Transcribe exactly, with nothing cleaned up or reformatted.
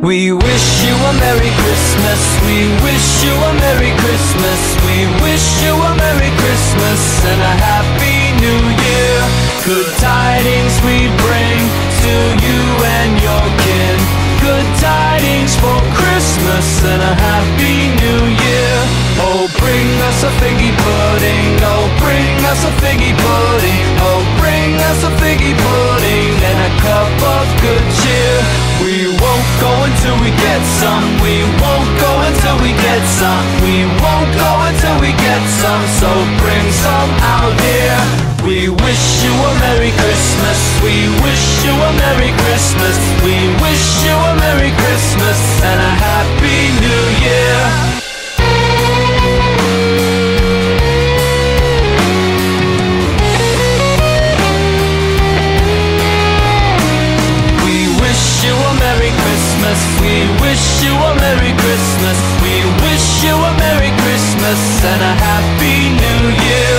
We wish you a Merry Christmas, we wish you a Merry Christmas, we wish you a Merry Christmas and a Happy New Year. Good tidings we bring to you and your kin, good tidings for Christmas and a Happy New Year. Oh, bring us a figgy pudding, oh, bring us a figgy pudding, oh, bring us a figgy pudding and a cup of good cheer. We won't go until we get some, we won't go until we get some, we won't go until we get some, so bring some out here. We wish you a Merry Christmas, we wish you a Merry Christmas, we wish you a Merry Christmas and a Happy New Year. We wish you a Merry Christmas, we wish you a Merry Christmas and a Happy New Year.